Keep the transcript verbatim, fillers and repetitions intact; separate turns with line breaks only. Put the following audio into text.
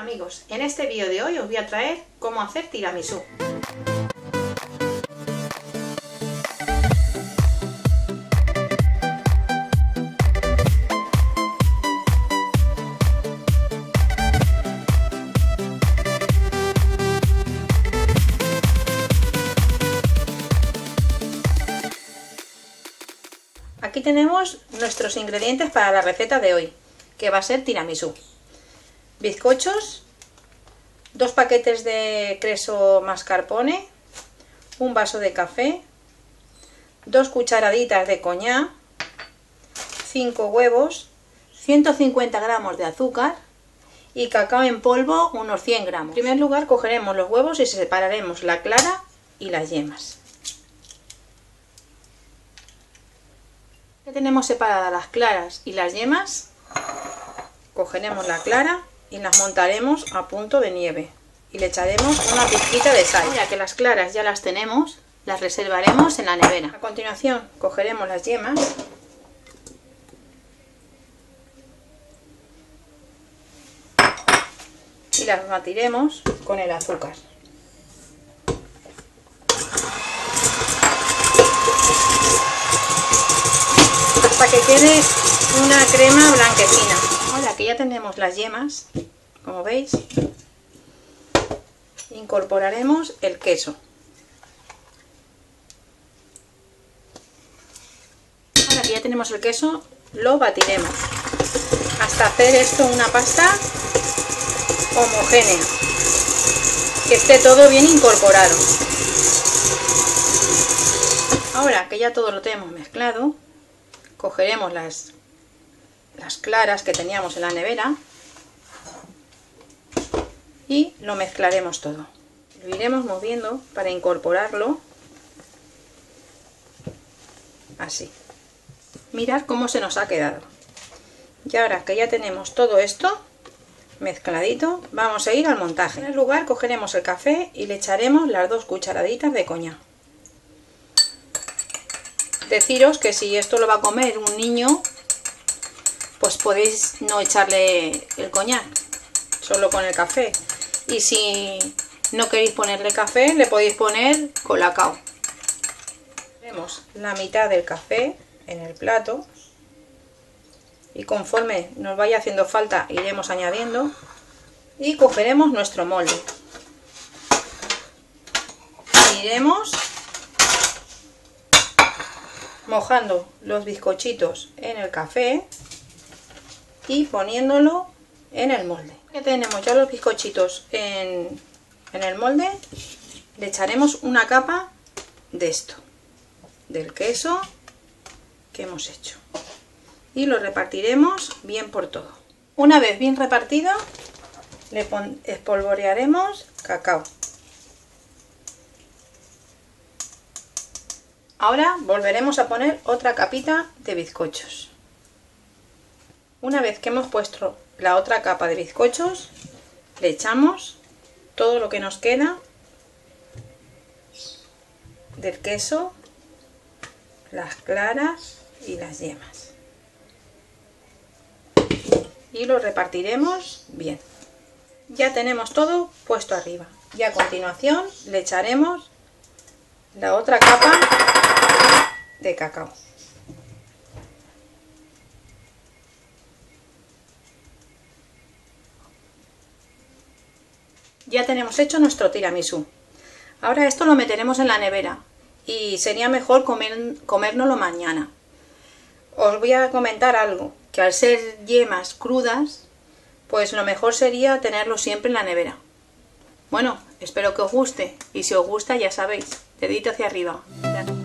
Hola amigos, en este vídeo de hoy os voy a traer cómo hacer tiramisú. Aquí tenemos nuestros ingredientes para la receta de hoy, que va a ser tiramisú. Bizcochos, dos paquetes de queso mascarpone, un vaso de café, dos cucharaditas de coñac, cinco huevos, ciento cincuenta gramos de azúcar y cacao en polvo unos cien gramos. En primer lugar cogeremos los huevos y separaremos la clara y las yemas. Ya tenemos separadas las claras y las yemas, cogeremos la clara y las montaremos a punto de nieve y le echaremos una pizquita de sal. Ya que las claras ya las tenemos, las reservaremos en la nevera. A continuación cogeremos las yemas y las batiremos con el azúcar. Hasta que quede una crema blanquecina. Ahora que ya tenemos las yemas, como veis, incorporaremos el queso. Ahora que ya tenemos el queso, lo batiremos hasta hacer esto una pasta homogénea, que esté todo bien incorporado. Ahora que ya todo lo tenemos mezclado, cogeremos las las claras que teníamos en la nevera y lo mezclaremos todo. Lo iremos moviendo para incorporarlo así. Mirad cómo se nos ha quedado. Y ahora que ya tenemos todo esto mezcladito, vamos a ir al montaje. En el lugar cogeremos el café y le echaremos las dos cucharaditas de coñac. Deciros que si esto lo va a comer un niño, pues podéis no echarle el coñac, solo con el café. Y si no queréis ponerle café, le podéis poner colacao. Ponemos la mitad del café en el plato y conforme nos vaya haciendo falta iremos añadiendo, y cogeremos nuestro molde. Iremos mojando los bizcochitos en el café y poniéndolo en el molde. Ya tenemos ya los bizcochitos en, en el molde, le echaremos una capa de esto, del queso que hemos hecho, y lo repartiremos bien por todo. Una vez bien repartido, le espolvorearemos cacao. Ahora volveremos a poner otra capita de bizcochos. Una vez que hemos puesto la otra capa de bizcochos, le echamos todo lo que nos queda del queso, las claras y las yemas. Y lo repartiremos bien. Ya tenemos todo puesto arriba. Y a continuación le echaremos la otra capa de cacao. Ya tenemos hecho nuestro tiramisú. Ahora esto lo meteremos en la nevera y sería mejor comer, comérnoslo mañana. Os voy a comentar algo, que al ser yemas crudas, pues lo mejor sería tenerlo siempre en la nevera. Bueno, espero que os guste, y si os gusta ya sabéis, dedito hacia arriba.